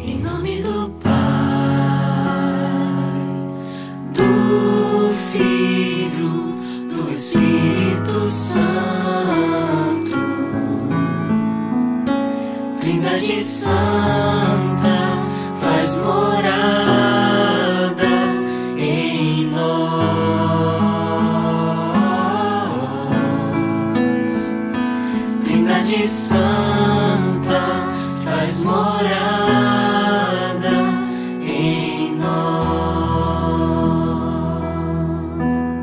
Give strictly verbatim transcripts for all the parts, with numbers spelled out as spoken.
Em nome do Pai, do Filho, do Espírito Santo. Trindade Santa, faz morada em nós. Trindade Santa, faz morada em nós.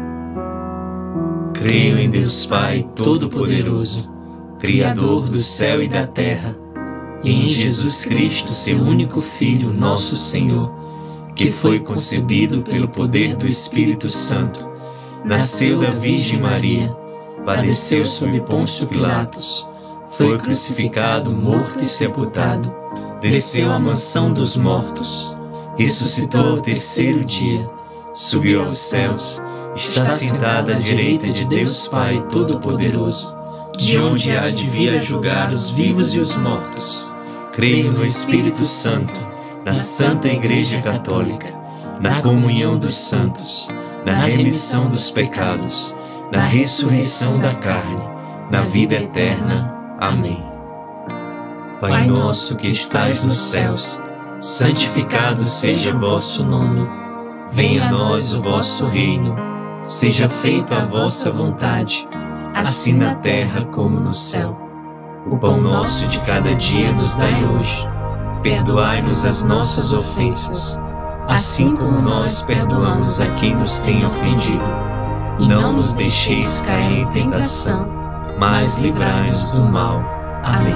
Creio em Deus Pai Todo-Poderoso, Criador do céu e da terra, e em Jesus Cristo, seu único Filho, nosso Senhor, que foi concebido pelo poder do Espírito Santo, nasceu da Virgem Maria, padeceu sob Pôncio Pilatos, foi crucificado, morto e sepultado, desceu à mansão dos mortos, ressuscitou ao terceiro dia, subiu aos céus, está sentado à direita de Deus Pai Todo-Poderoso, de onde há de vir a julgar os vivos e os mortos. Creio no Espírito Santo, na Santa Igreja Católica, na comunhão dos santos, na remissão dos pecados, na ressurreição da carne, na vida eterna. Amém. Pai nosso que estais nos céus, santificado seja o vosso nome. Venha a nós o vosso reino. Seja feita a vossa vontade, assim na terra como no céu. O pão nosso de cada dia nos dai hoje. Perdoai-nos as nossas ofensas, assim como nós perdoamos a quem nos tem ofendido. E não nos deixeis cair em tentação, mas livrai-nos do mal. Amém.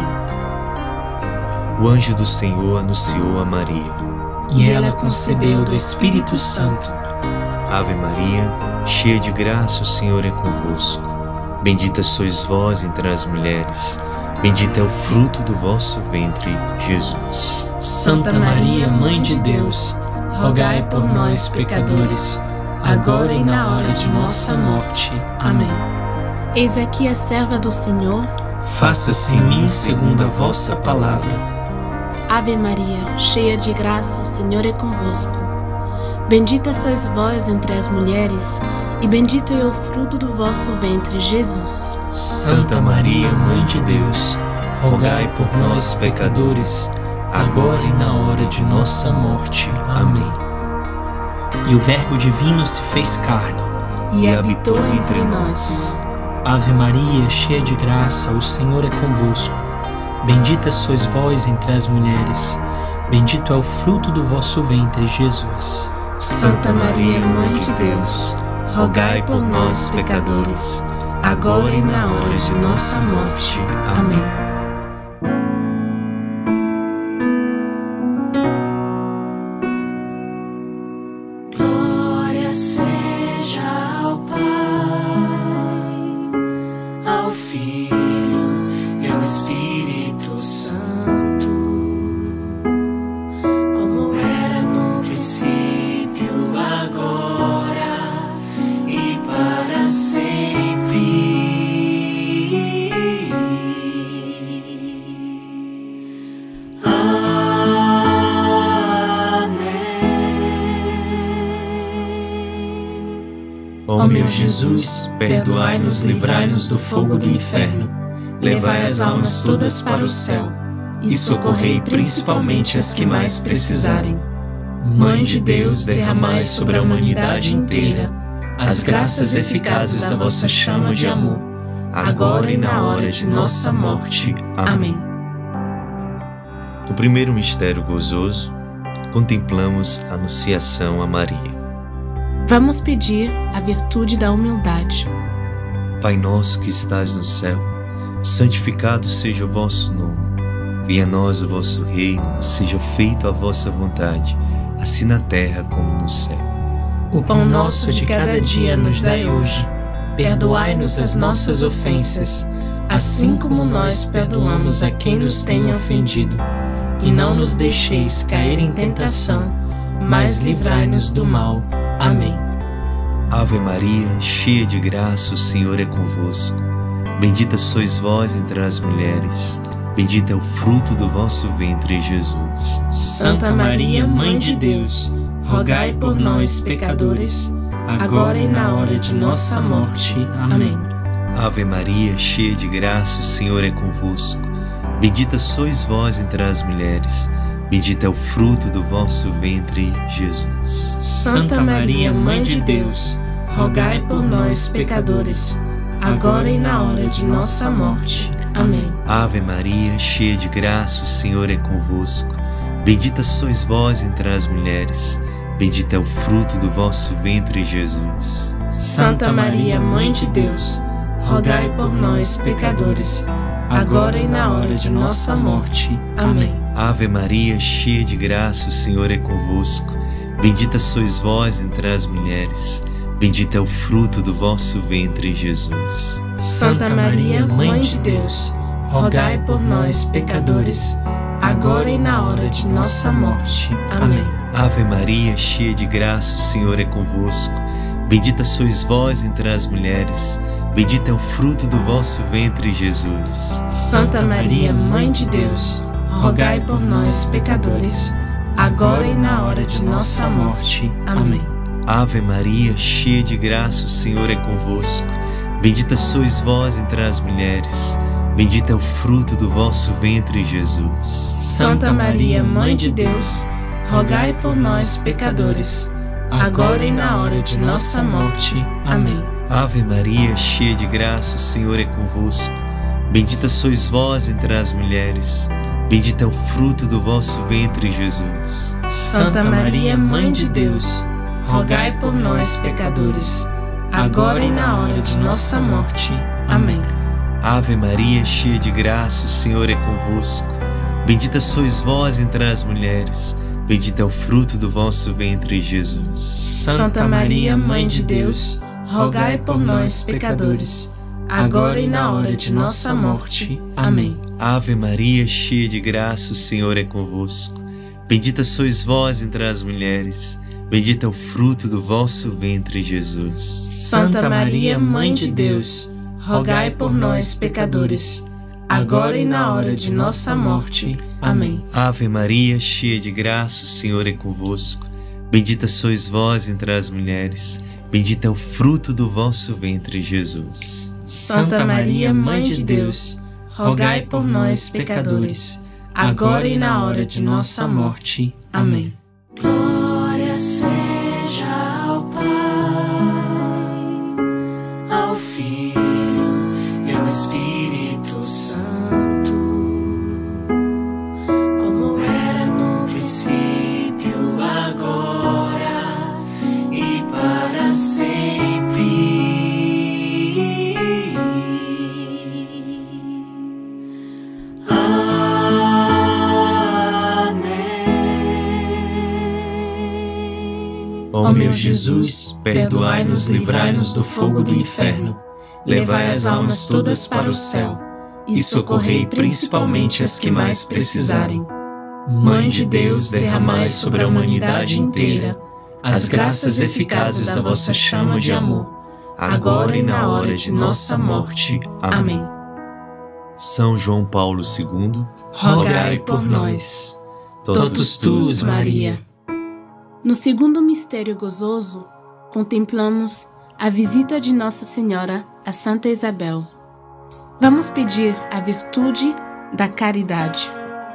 O anjo do Senhor anunciou a Maria, E ela concebeu do Espírito Santo. Ave Maria, cheia de graça, o Senhor é convosco. Bendita sois vós entre as mulheres, bendito é o fruto do vosso ventre, Jesus. Santa Maria, Mãe de Deus, rogai por nós, pecadores, agora e na hora de nossa morte. Amém. Eis aqui a serva do Senhor. Faça-se em mim segundo a vossa palavra. Ave Maria, cheia de graça, o Senhor é convosco. Bendita sois vós entre as mulheres, e bendito é o fruto do vosso ventre, Jesus. Santa Maria, Mãe de Deus, rogai por nós, pecadores, agora e na hora de nossa morte. Amém. E o Verbo divino se fez carne E habitou entre nós. Ave Maria, cheia de graça, o Senhor é convosco. Bendita sois vós entre as mulheres, bendito é o fruto do vosso ventre, Jesus. Santa Maria, Mãe de Deus, rogai por nós, pecadores, agora e na hora de nossa morte. Amém. Glória seja ao Pai, ao Filho e ao Espírito Santo, como era no princípio, agora e para sempre. Ó meu Jesus, perdoai-nos, livrai-nos do fogo do inferno, levai as almas todas para o céu e socorrei principalmente as que mais precisarem. Mãe de Deus, derramai sobre a humanidade inteira as graças eficazes da vossa chama de amor, agora e na hora de nossa morte. Amém. No primeiro mistério gozoso, contemplamos a anunciação a Maria. Vamos pedir a virtude da humildade. Pai nosso que estás no céu, santificado seja o vosso nome. Venha a nós o vosso reino, seja feita a vossa vontade, assim na terra como no céu. O pão nosso de cada dia nos dai hoje. Perdoai-nos as nossas ofensas, assim como nós perdoamos a quem nos tem ofendido. E não nos deixeis cair em tentação, mas livrai-nos do mal. Amém. Ave Maria, cheia de graça, o Senhor é convosco. Bendita sois vós entre as mulheres, bendito é o fruto do vosso ventre, Jesus. Santa Maria, Mãe de Deus, rogai por nós, pecadores, agora e na hora de nossa morte. Amém. Ave Maria, cheia de graça, o Senhor é convosco. Bendita sois vós entre as mulheres, bendito é o fruto do vosso ventre, Jesus. Santa Maria, Mãe de Deus, rogai por nós, pecadores, agora e na hora de nossa morte. Amém. Ave Maria, cheia de graça, o Senhor é convosco. Bendita sois vós entre as mulheres, bendito é o fruto do vosso ventre, Jesus. Santa Maria, Mãe de Deus, rogai por nós, pecadores, agora e na hora de nossa morte. Amém. Ave Maria, cheia de graça, o Senhor é convosco. Bendita sois vós entre as mulheres, bendito é o fruto do vosso ventre, Jesus. Santa Maria, Mãe de Deus, rogai por nós, pecadores, agora e na hora de nossa morte. Amém. Ave Maria, cheia de graça, o Senhor é convosco. Bendita sois vós entre as mulheres, bendito é o fruto do vosso ventre, Jesus. Santa Maria, Mãe de Deus, rogai por nós, pecadores, agora e na hora de nossa morte. Amém. Ave Maria, cheia de graça, o Senhor é convosco. Bendita sois vós entre as mulheres, bendito é o fruto do vosso ventre, Jesus. Santa Maria, Mãe de Deus, rogai por nós, pecadores, agora e na hora de nossa morte. Amém. Ave Maria, cheia de graça, o Senhor é convosco. Bendita sois vós entre as mulheres, bendito é o fruto do vosso ventre, Jesus. Santa Maria, Mãe de Deus, rogai por nós, pecadores, agora e na hora de nossa morte. Amém. Ave Maria, cheia de graça, o Senhor é convosco. Bendita sois vós entre as mulheres, bendito é o fruto do vosso ventre, Jesus. Santa Maria, Mãe de Deus, rogai por nós, pecadores, agora e na hora de nossa morte. Amém. Ave Maria, cheia de graça, o Senhor é convosco. Bendita sois vós entre as mulheres, bendito é o fruto do vosso ventre, Jesus. Santa Maria, Mãe de Deus, rogai por nós, pecadores, agora e na hora de nossa morte. Amém. Ave Maria, cheia de graça, o Senhor é convosco. Bendita sois vós entre as mulheres, bendito é o fruto do vosso ventre, Jesus. Santa Maria, Mãe de Deus, rogai por nós, pecadores, agora e na hora de nossa morte. Amém. Glória seja ao Pai, ao Filho e ao Espírito Santo, como era no princípio, agora e para sempre. Ó meu Jesus, perdoai-nos, livrai-nos do fogo do inferno, levai as almas todas para o céu e socorrei principalmente as que mais precisarem. Mãe de Deus, derramai sobre a humanidade inteira as graças eficazes da vossa chama de amor, agora e na hora de nossa morte. Amém. São João Paulo segundo, rogai por nós. Totus tuus, Maria. No segundo mistério gozoso, contemplamos a visita de Nossa Senhora a Santa Isabel. Vamos pedir a virtude da caridade.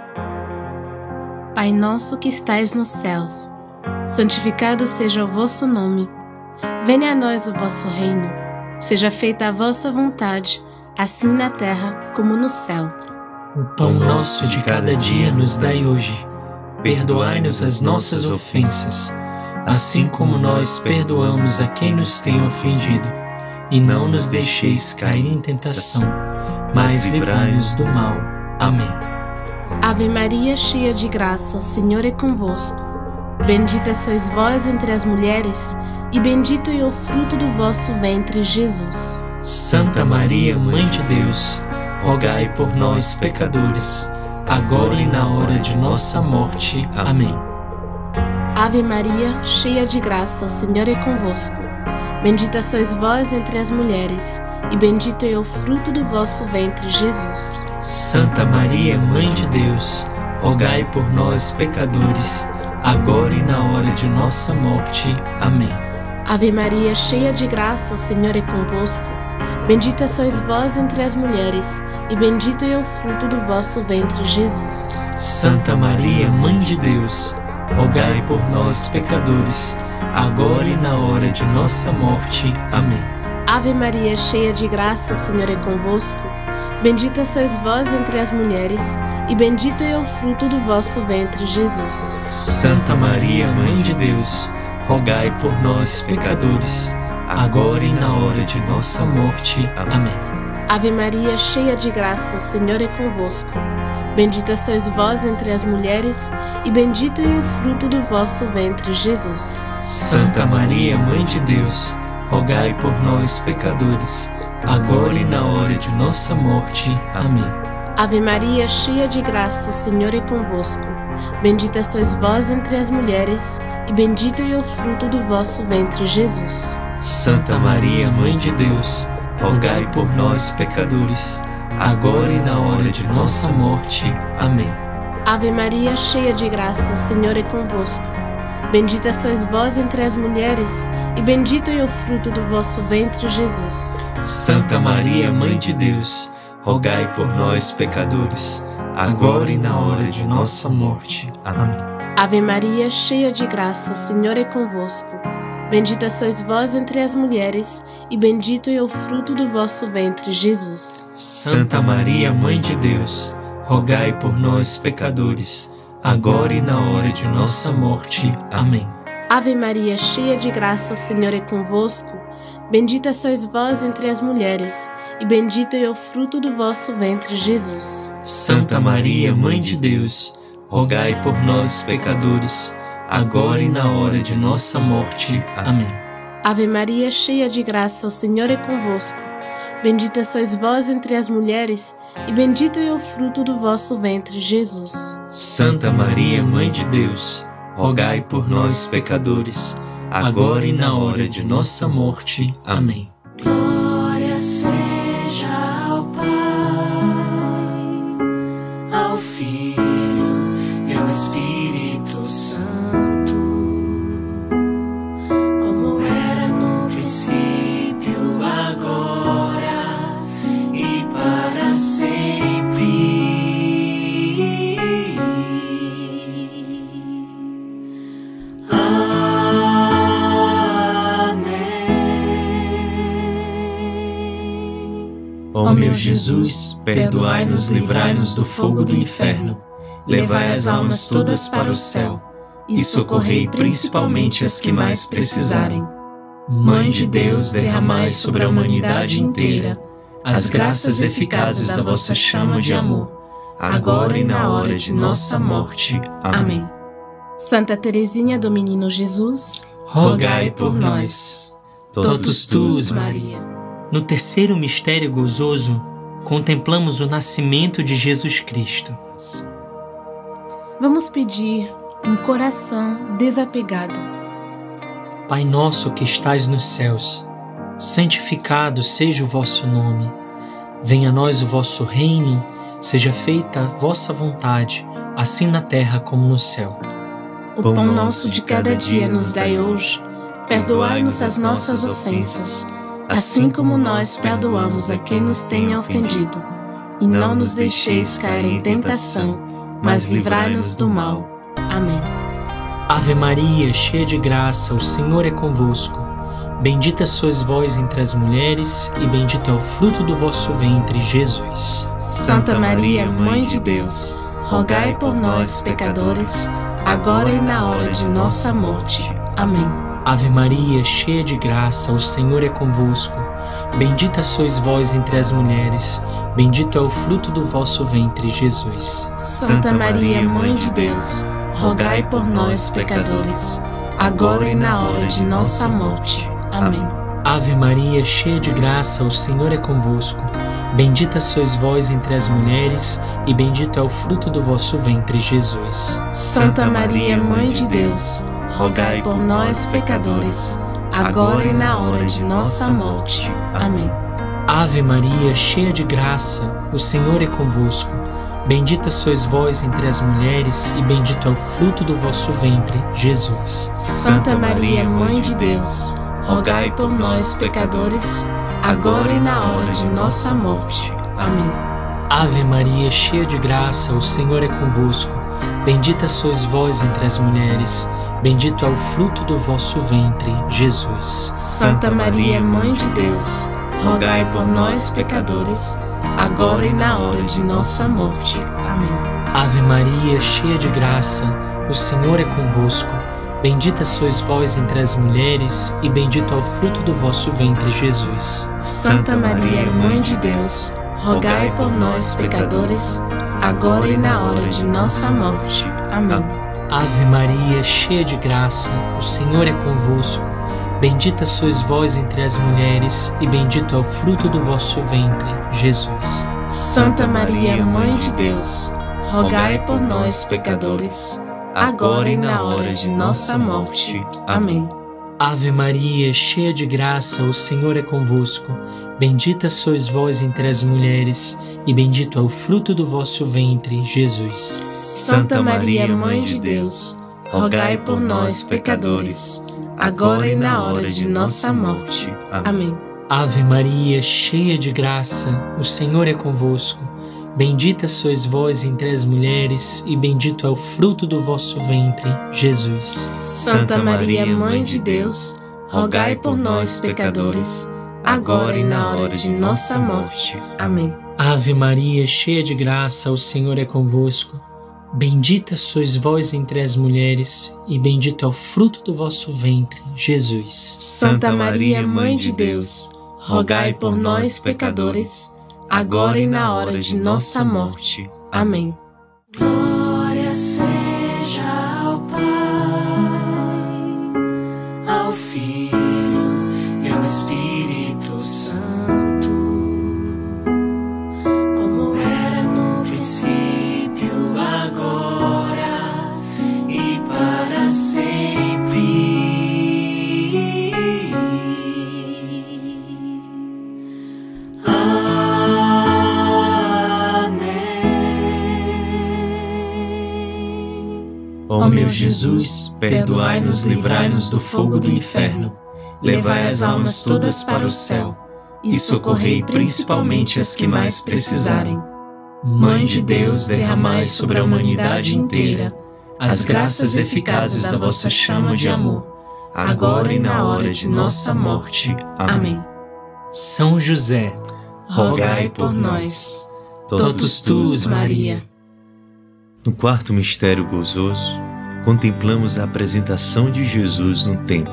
Pai nosso que estais nos céus, santificado seja o vosso nome. Venha a nós o vosso reino. Seja feita a vossa vontade, assim na terra como no céu. O pão nosso de cada dia nos dai hoje. Perdoai-nos as nossas ofensas, assim como nós perdoamos a quem nos tem ofendido. E não nos deixeis cair em tentação, mas livrai-nos do mal. Amém. Ave Maria, cheia de graça, o Senhor é convosco. Bendita sois vós entre as mulheres, e bendito é o fruto do vosso ventre, Jesus. Santa Maria, Mãe de Deus, rogai por nós, pecadores, agora e na hora de nossa morte. Amém. Ave Maria, cheia de graça, o Senhor é convosco. Bendita sois vós entre as mulheres, e bendito é o fruto do vosso ventre, Jesus. Santa Maria, Mãe de Deus, rogai por nós, pecadores, agora e na hora de nossa morte. Amém. Ave Maria, cheia de graça, o Senhor é convosco. Bendita sois vós entre as mulheres, e bendito é o fruto do vosso ventre, Jesus. Santa Maria, Mãe de Deus, rogai por nós, pecadores, agora e na hora de nossa morte. Amém. Ave Maria, cheia de graça, o Senhor é convosco. Bendita sois vós entre as mulheres, e bendito é o fruto do vosso ventre, Jesus. Santa Maria, Mãe de Deus, rogai por nós, pecadores, agora e na hora de nossa morte. Amém. Ave Maria, cheia de graça, o Senhor é convosco. Bendita sois vós entre as mulheres, e bendito é o fruto do vosso ventre, Jesus. Santa Maria, Mãe de Deus, rogai por nós, pecadores, agora e na hora de nossa morte. Amém. Ave Maria, cheia de graça, o Senhor é convosco. Bendita sois vós entre as mulheres, e bendito é o fruto do vosso ventre, Jesus. Santa Maria, Mãe de Deus, rogai por nós, pecadores, agora e na hora de nossa morte. Amém. Ave Maria, cheia de graça, o Senhor é convosco. Bendita sois vós entre as mulheres, e bendito é o fruto do vosso ventre, Jesus. Santa Maria, Mãe de Deus, rogai por nós, pecadores, agora e na hora de nossa morte. Amém. Ave Maria, cheia de graça, o Senhor é convosco. Bendita sois vós entre as mulheres, e bendito é o fruto do vosso ventre, Jesus. Santa Maria, Mãe de Deus, rogai por nós, pecadores, agora e na hora de nossa morte. Amém. Ave Maria, cheia de graça, o Senhor é convosco. Bendita sois vós entre as mulheres, e bendito é o fruto do vosso ventre, Jesus. Santa Maria, Mãe de Deus, rogai por nós, pecadores, agora e na hora de nossa morte. Amém. Ave Maria, cheia de graça, o Senhor é convosco. Bendita sois vós entre as mulheres, e bendito é o fruto do vosso ventre, Jesus. Santa Maria, Mãe de Deus, rogai por nós, pecadores, agora e na hora de nossa morte. Amém. Glória seja ao Pai, ao Filho e ao Espírito Santo, como era no princípio, agora e para sempre. Ó meu Jesus, perdoai-nos, livrai-nos do fogo do inferno, levai as almas todas para o céu e socorrei principalmente as que mais precisarem. Mãe de Deus, derramai sobre a humanidade inteira as graças eficazes da vossa chama de amor, agora e na hora de nossa morte. Amém. Santa Teresinha do Menino Jesus, rogai por nós. Totus tuus, Maria. No terceiro mistério gozoso, contemplamos o nascimento de Jesus Cristo. Vamos pedir um coração desapegado. Pai nosso que estais nos céus, santificado seja o vosso nome. Venha a nós o vosso reino, seja feita a vossa vontade, assim na terra como no céu. O pão nosso de cada dia nos dai hoje. Perdoai-nos as nossas ofensas, assim como nós perdoamos a quem nos tenha ofendido. E não nos deixeis cair em tentação, mas livrai-nos do mal. Amém. Ave Maria, cheia de graça, o Senhor é convosco. Bendita sois vós entre as mulheres, e bendito é o fruto do vosso ventre, Jesus. Santa Maria, Mãe de Deus, rogai por nós, pecadores, agora e na hora de nossa morte. Amém. Ave Maria, cheia de graça, o Senhor é convosco. Bendita sois vós entre as mulheres, bendito é o fruto do vosso ventre, Jesus. Santa Maria, Mãe de Deus, rogai por nós, pecadores, agora e na hora de nossa morte. Amém. Ave Maria, cheia de graça, o Senhor é convosco. Bendita sois vós entre as mulheres, e bendito é o fruto do vosso ventre, Jesus. Santa Maria, Mãe de Deus, rogai por nós, pecadores, agora e na hora de nossa morte. Amém. Ave Maria, cheia de graça, o Senhor é convosco. Bendita sois vós entre as mulheres, e bendito é o fruto do vosso ventre, Jesus. Santa Maria, Mãe de Deus, rogai por nós, pecadores, agora e na hora de nossa morte. Amém. Ave Maria, cheia de graça, o Senhor é convosco. Bendita sois vós entre as mulheres, bendito é o fruto do vosso ventre, Jesus. Santa Maria, Mãe de Deus, rogai por nós, pecadores, agora e na hora de nossa morte. Amém. Ave Maria, cheia de graça, o Senhor é convosco. Bendita sois vós entre as mulheres, e bendito é o fruto do vosso ventre, Jesus. Santa Maria, Mãe de Deus, rogai por nós, pecadores, agora e na hora de nossa morte. Amém. Ave Maria, cheia de graça, o Senhor é convosco. Bendita sois vós entre as mulheres, e bendito é o fruto do vosso ventre, Jesus. Santa Maria, Mãe de Deus, rogai por nós, pecadores, agora e na hora de nossa morte. Amém. Ave Maria, cheia de graça, o Senhor é convosco. Bendita sois vós entre as mulheres, e bendito é o fruto do vosso ventre, Jesus. Santa Maria, Mãe de Deus, rogai por nós, pecadores, agora e na hora de nossa morte. Amém. Ave Maria, cheia de graça, o Senhor é convosco. Bendita sois vós entre as mulheres, e bendito é o fruto do vosso ventre, Jesus. Santa Maria, Mãe de Deus, rogai por nós, pecadores, agora e na hora de nossa morte. Amém. Ave Maria, cheia de graça, o Senhor é convosco. Bendita sois vós entre as mulheres, e bendito é o fruto do vosso ventre, Jesus. Santa Maria, Mãe de Deus, rogai por nós, pecadores, agora e na hora de nossa morte. Amém. Glória seja ao Pai, ao Filho e ao Espírito Santo, como era no princípio, agora e para sempre. Ó meu Jesus, perdoai-nos, livrai-nos do fogo do inferno, levai as almas todas para o céu e socorrei principalmente as que mais precisarem. Mãe de Deus, derramai sobre a humanidade inteira as graças eficazes da vossa chama de amor, agora e na hora de nossa morte. Amém. São José, rogai por nós. totus tuus, Maria. No quarto mistério gozoso, contemplamos a apresentação de Jesus no templo.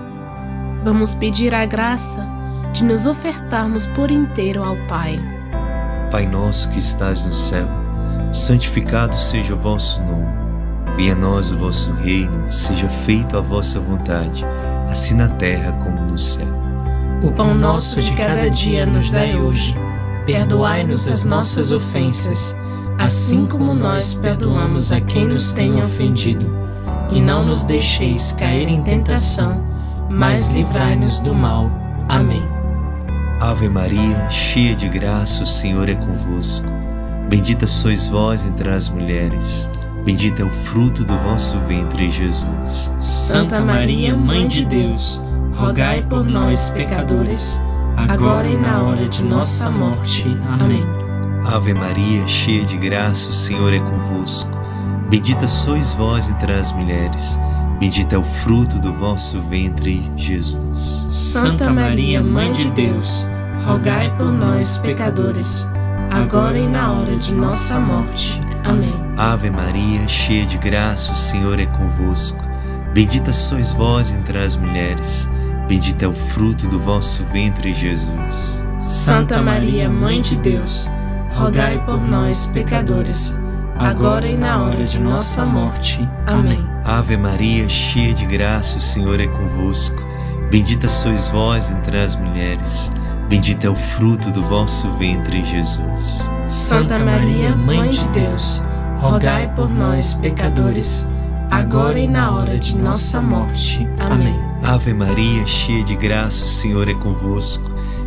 Vamos pedir a graça de nos ofertarmos por inteiro ao Pai. Pai nosso que estás no céu, santificado seja o vosso nome. Venha a nós o vosso reino, seja feita a vossa vontade, assim na terra como no céu. O pão nosso de cada dia nos dai hoje. Perdoai-nos as nossas ofensas, assim como nós perdoamos a quem nos tem ofendido. E não nos deixeis cair em tentação, mas livrai-nos do mal. Amém. Ave Maria, cheia de graça, o Senhor é convosco. Bendita sois vós entre as mulheres, bendito é o fruto do vosso ventre, Jesus. Santa Maria, Mãe de Deus, rogai por nós, pecadores, agora e na hora de nossa morte. Amém. Ave Maria, cheia de graça, o Senhor é convosco. Bendita sois vós entre as mulheres, bendito é o fruto do vosso ventre, Jesus. Santa Maria, Mãe de Deus, rogai por nós, pecadores, agora e na hora de nossa morte. Amém. Ave Maria, cheia de graça, o Senhor é convosco. Bendita sois vós entre as mulheres, bendito é o fruto do vosso ventre, Jesus. Santa Maria, Mãe de Deus, rogai por nós, pecadores, agora e na hora de nossa morte. Amém. Ave Maria, cheia de graça, o Senhor é convosco. Bendita sois vós entre as mulheres, bendito é o fruto do vosso ventre, Jesus. Santa Maria, Mãe de Deus, rogai por nós, pecadores, agora e na hora de nossa morte. Amém. Ave Maria, cheia de graça, o Senhor é convosco.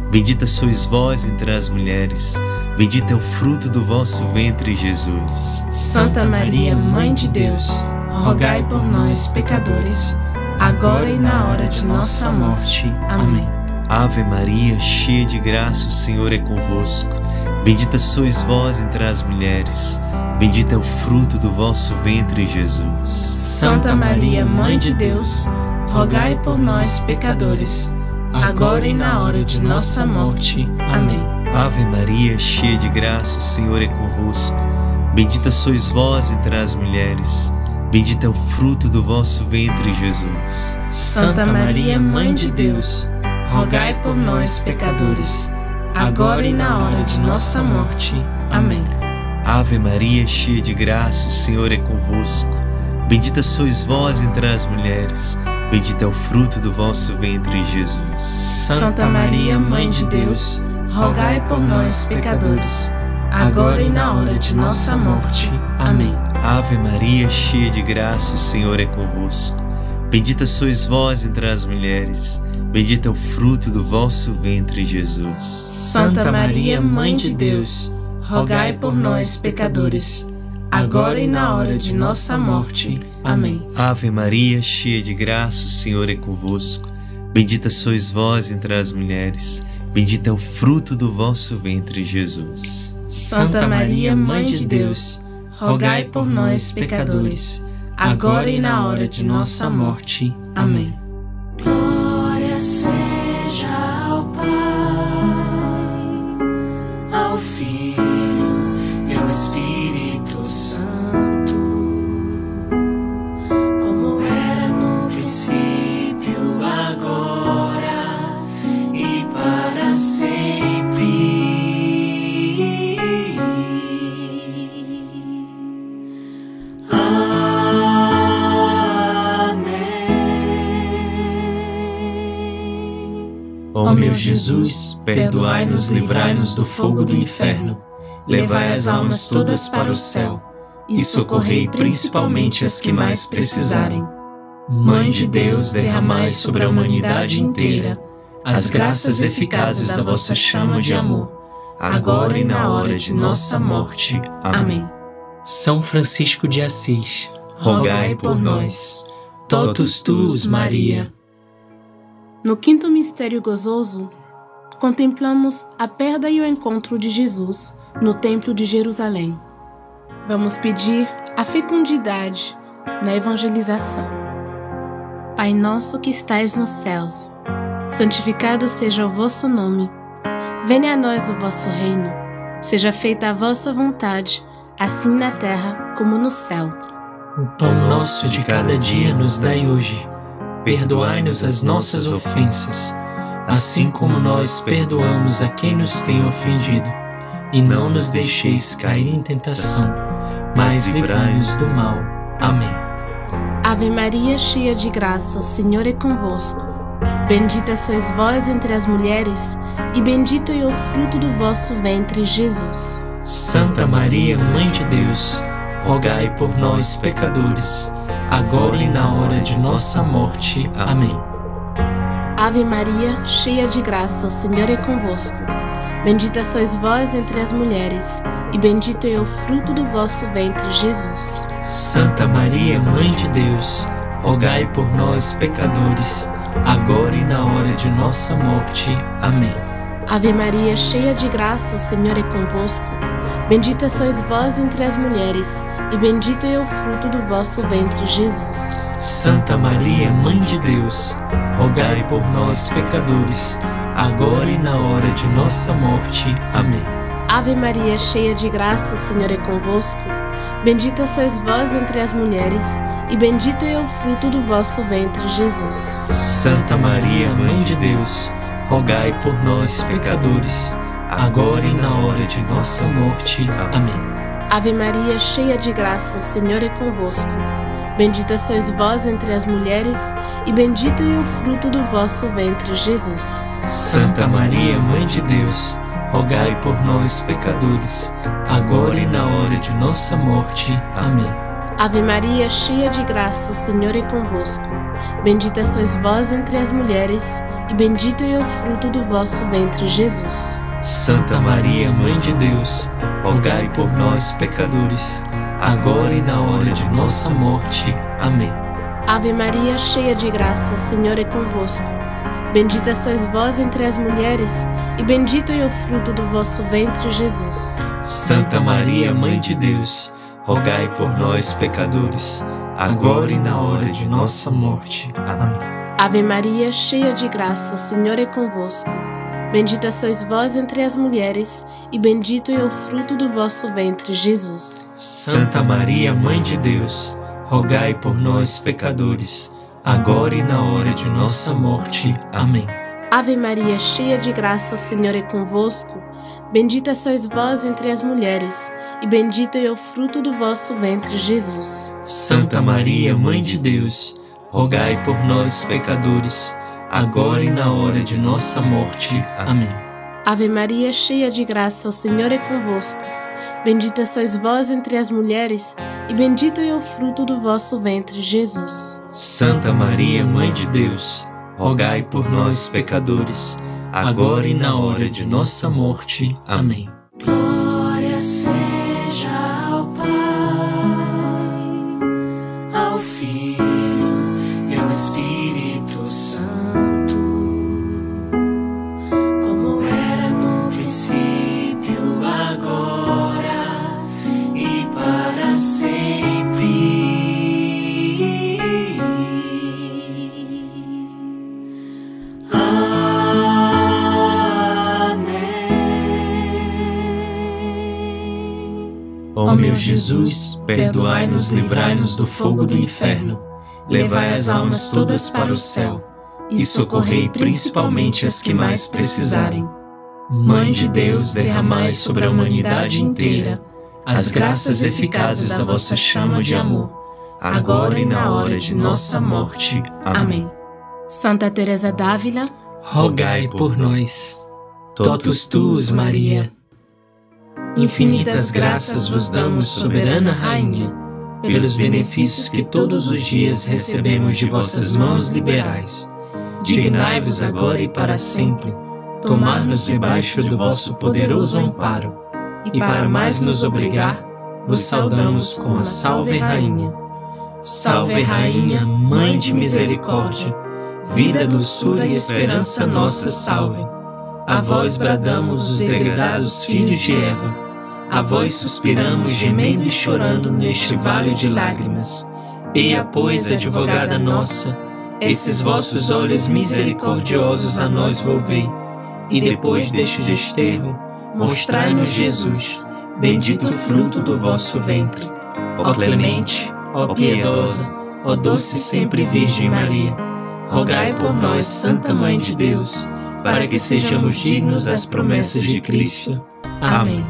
Bendita sois vós entre as mulheres, bendito é o fruto do vosso ventre, Jesus. Santa Maria, Mãe de Deus, rogai por nós, pecadores, agora e na hora de nossa morte. Amém. Ave Maria, cheia de graça, o Senhor é convosco. Bendita sois vós entre as mulheres, bendito é o fruto do vosso ventre, Jesus. Santa Maria, Mãe de Deus, rogai por nós, pecadores, agora e na hora de nossa morte. Amém. Ave Maria, cheia de graça, o Senhor é convosco. Bendita sois vós entre as mulheres, bendito é o fruto do vosso ventre, Jesus. Santa Maria, Mãe de Deus, rogai por nós, pecadores, agora e na hora de nossa morte. Amém. Ave Maria, cheia de graça, o Senhor é convosco. Bendita sois vós entre as mulheres, bendito é o fruto do vosso ventre, Jesus. Santa Maria, Mãe de Deus, rogai por nós, pecadores, agora e na hora de nossa morte. Amém. Ave Maria, cheia de graça, o Senhor é convosco. Bendita sois vós entre as mulheres, bendito é o fruto do vosso ventre, Jesus. Santa Maria, Mãe de Deus, rogai por nós, pecadores, agora e na hora de nossa morte. Amém. Ave Maria, cheia de graça, o Senhor é convosco. Bendita sois vós entre as mulheres, bendito é o fruto do vosso ventre, Jesus. Santa Maria, Mãe de Deus, rogai por nós, pecadores, agora e na hora de nossa morte. Amém. Glória seja ao Pai, ao Filho e ao Espírito Santo, como era no princípio, agora e para sempre. Ó meu Jesus, perdoai-nos, livrai-nos do fogo do inferno, levai as almas todas para o céu e socorrei principalmente as que mais precisarem. Mãe de Deus, derramai sobre a humanidade inteira as graças eficazes da vossa chama de amor, agora e na hora de nossa morte. Amém. São Francisco de Assis, Rogai por nós. Totus tuus, Maria. No quinto mistério gozoso, contemplamos a perda e o encontro de Jesus no Templo de Jerusalém. Vamos pedir a fecundidade na evangelização. Pai nosso que estais nos céus, santificado seja o vosso nome. Venha a nós o vosso reino. Seja feita a vossa vontade, assim na terra como no céu. o pão nosso de cada dia nos dai hoje. Perdoai-nos as nossas ofensas, assim como nós perdoamos a quem nos tem ofendido. E não nos deixeis cair em tentação, mas livrai-nos do mal. Amém. Ave Maria, cheia de graça, o Senhor é convosco. Bendita sois vós entre as mulheres, e bendito é o fruto do vosso ventre, Jesus. Santa Maria, Mãe de Deus, rogai por nós, pecadores, agora e na hora de nossa morte. Amém. Ave Maria, cheia de graça, o Senhor é convosco. Bendita sois vós entre as mulheres, e bendito é o fruto do vosso ventre, Jesus. Santa Maria, Mãe de Deus, rogai por nós, pecadores, agora e na hora de nossa morte. Amém. Ave Maria, cheia de graça, o Senhor é convosco. Bendita sois vós entre as mulheres, e bendito é o fruto do vosso ventre, Jesus. Santa Maria, Mãe de Deus, rogai por nós, pecadores, agora e na hora de nossa morte. Amém. Ave Maria, cheia de graça, o Senhor é convosco. Bendita sois vós entre as mulheres, e bendito é o fruto do vosso ventre, Jesus. Santa Maria, Mãe de Deus, rogai por nós, pecadores, agora e na hora de nossa morte. Amém. Ave Maria, cheia de graça, o Senhor é convosco. Bendita sois vós entre as mulheres, e bendito é o fruto do vosso ventre, Jesus. Santa Maria, Mãe de Deus, rogai por nós, pecadores, agora e na hora de nossa morte. Amém. Ave Maria, cheia de graça, o Senhor é convosco. Bendita sois vós entre as mulheres, e bendito é o fruto do vosso ventre, Jesus. Santa Maria, Mãe de Deus, rogai por nós, pecadores, agora e na hora de nossa morte. Amém. Ave Maria, cheia de graça, o Senhor é convosco. Bendita sois vós entre as mulheres, e bendito é o fruto do vosso ventre, Jesus. Santa Maria, Mãe de Deus, rogai por nós, pecadores, agora e na hora de nossa morte. Amém. Ave Maria, cheia de graça, o Senhor é convosco. Bendita sois vós entre as mulheres, e bendito é o fruto do vosso ventre, Jesus. Santa Maria, Mãe de Deus, rogai por nós, pecadores, agora e na hora de nossa morte. Amém. Ave Maria, cheia de graça, o Senhor é convosco. Bendita sois vós entre as mulheres, e bendito é o fruto do vosso ventre, Jesus. Santa Maria, Mãe de Deus, rogai por nós, pecadores, agora e na hora de nossa morte. Amém. Ave Maria, cheia de graça, o Senhor é convosco. Bendita sois vós entre as mulheres, e bendito é o fruto do vosso ventre, Jesus. Santa Maria, Mãe de Deus, rogai por nós, pecadores, agora e na hora de nossa morte. Amém. Glória seja ao Pai, ao Filho e ao Espírito Santo, como era no princípio, agora e para sempre. Ó meu Jesus, perdoai-nos, livrai-nos do fogo do inferno, levai as almas todas para o céu e socorrei principalmente as que mais precisarem. Mãe de Deus, derramai sobre a humanidade inteira as graças eficazes da vossa chama de amor, agora e na hora de nossa morte. Amém. Santa Teresa d'Ávila, rogai por nós. Totus tuus, Maria. Infinitas graças vos damos, soberana Rainha, pelos benefícios que todos os dias recebemos de vossas mãos liberais. Dignai-vos agora e para sempre tomar-nos debaixo do vosso poderoso amparo, e para mais nos obrigar, vos saudamos com a Salve Rainha. Salve Rainha, Mãe de Misericórdia, vida, doçura e esperança nossa, salve. A vós bradamos os degredados filhos de Eva, a vós suspiramos gemendo e chorando neste vale de lágrimas. Eia, pois, advogada nossa, esses vossos olhos misericordiosos a nós volvei, e depois deste desterro, mostrai-nos Jesus, bendito fruto do vosso ventre. Ó clemente, ó piedosa, ó doce sempre Virgem Maria, rogai por nós, Santa Mãe de Deus, para que sejamos dignos das promessas de Cristo. Amém.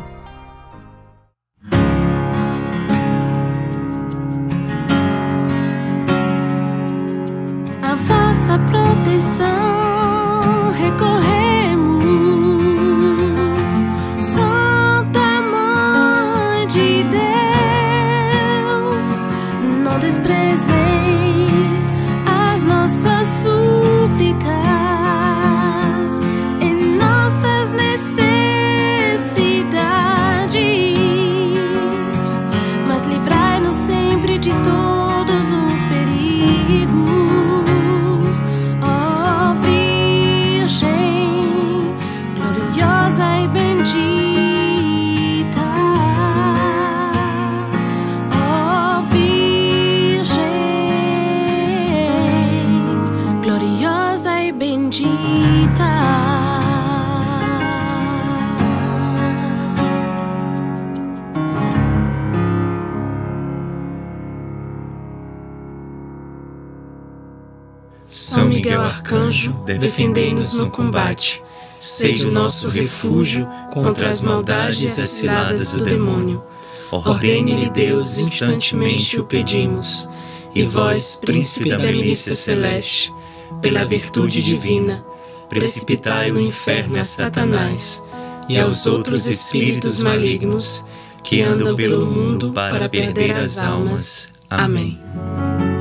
a vossa proteção recorremos, Santa Mãe de Deus, não desprezeis as nossas súplicas em nossas necessidades, mas livrai-nos sempre de todos os perigos. São Miguel Arcanjo, defendei-nos no combate. Seja o nosso refúgio contra as maldades e as ciladas do demônio. Ordene-lhe Deus, instantemente o pedimos. E vós, príncipe da milícia celeste, pela virtude divina, precipitai no inferno a Satanás e aos outros espíritos malignos que andam pelo mundo para perder as almas. Amém. Amém.